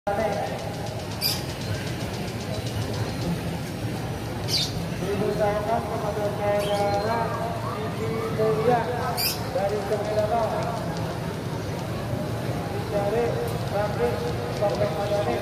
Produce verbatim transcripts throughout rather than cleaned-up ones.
Diberitahukan kepada saudara Siti Mulia dari Kementerian dicari Rafiq Taufik Madani.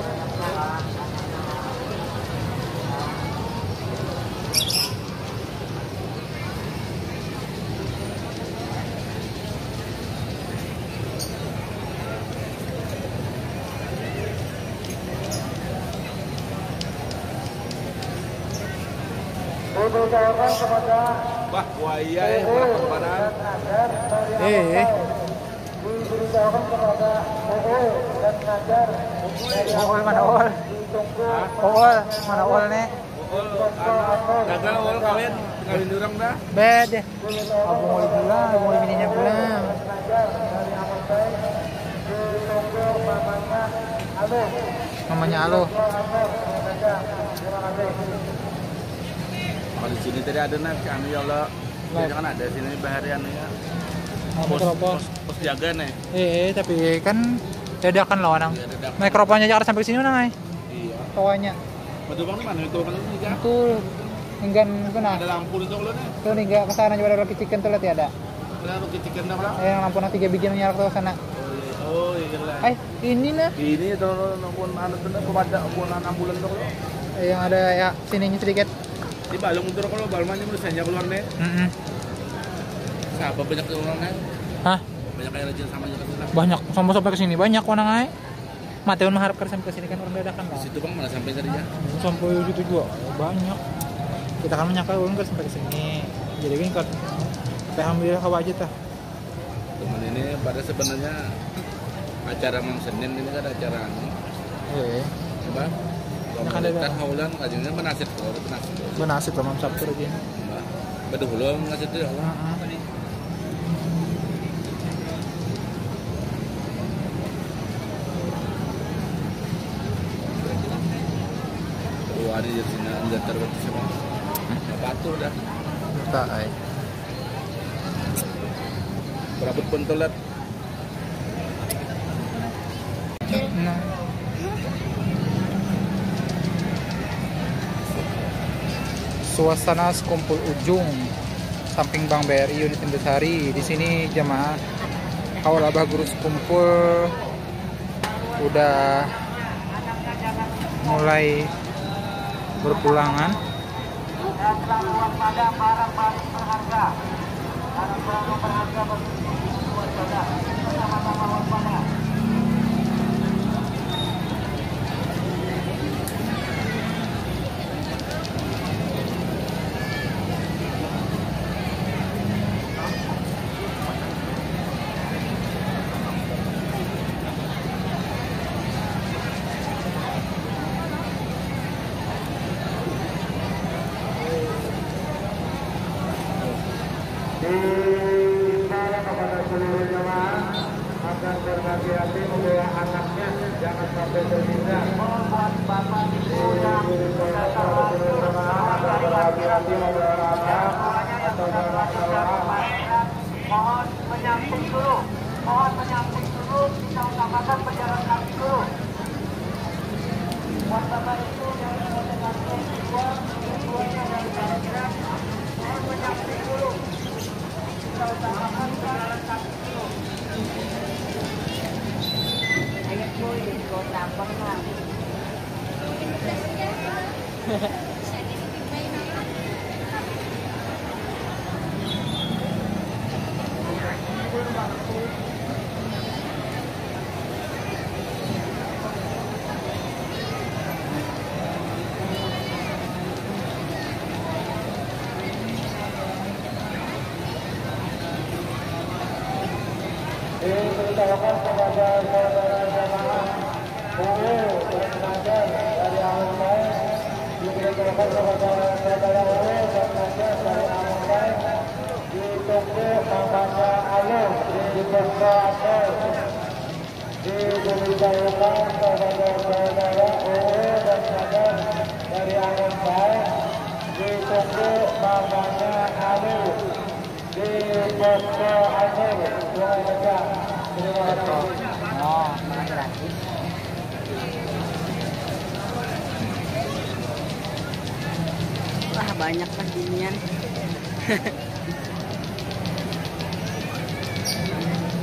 Diberitahukan kepada Bah, buaya ya, badan. Eh, diberitahukan kepada Ool dan Najar. Ool mana Ool? Ool mana Ool nih? Gagal Ool kawin, kawin durang dah. Bed. Aku mau pulang, mau bininya pulang. Namanya Alo. Kalau di sini tadi ada nih, kami ya Allah. Jadi kan ada sini baharian ya. Pos, pos, pos jaga nih. Eh, tapi kan dadakan lawan nang. Mikrofonnya jangan sampai sini nang. Iya. Tawanya. Betul bang mana itu kan itu ya. Betul. Enggan kena. Ada lampu itu kalau nih. Tuh nih enggak kesana coba ada chicken tuh lihat ya ada. Ada lampu kecikan dah lah. Eh, yang lampu nanti tiga biji nyala ke sana. Oh iya lah. Eh, ini nah. Ini tuh pun anu tuh pemadam pun ambulan tuh. Eh, yang ada ya sininya sedikit. Di balung motor kalau balmannya menurut saya keluar nih. Mm-mm. Siapa banyak orang nih? Hah? Banyak kayak rajin sama juga tuh. Banyak sampai sampai ke sini banyak warna ngai. Mateun mengharapkan sampai ke sini kan orang dadakan lah. Di situ bang mana sampai tadi ya? Sampai situ juga banyak. Kita kan menyangka orang kan sampai ke sini. Jadi kan kan kita ambil hawa aja tah. Teman ini pada sebenarnya acara Mam Senin ini kan acara anu. Eh, Mbak. Ya kan ada. Kan haulan kajengnya menasib kalau menasib. benasit lah Mam Sabtu lagi. Mbak. Beduhulung ngasih itu ya. Heeh. Dua hari di sini enggak terwet sama. Batu dah. Tak ai. Berapa pun toilet. Nah. Suasana sekumpul ujung samping Bank B R I unit Indosari. Di sini jamaah awal abah guru sekumpul udah mulai berpulangan. Dihimbau kepada seluruh jemaah agar berhati-hati membawa anaknya, jangan sampai tertinggal. Diberitahukan kepada seluruh jemaah agar berhati-hati membawa anak atau barang bawaan. Mohon menyamping dulu, mohon menyamping dulu, kita utamakan berjalan kaki dulu. Buat bapak itu yang berjalan kaki kedua, keduanya dari parkiran, mohon menyamping dulu. Kita utamakan berjalan kaki dulu. Ayat boy, jadi kau tampang lah. Diberitahukan kepada saudara jemaah Ool dan Najar dari Amun Baik. Diberitahukan kepada saudara Ool dan Najar dari Amun Baik. Ditunggu namanya Alur di Posko Atel. Diberitahukan kepada saudara Ool dan Najar dari Amun Baik. Ditunggu namanya Alur di Posko Atel. Terima kasih. Oh, gratis. banyak lah ginian.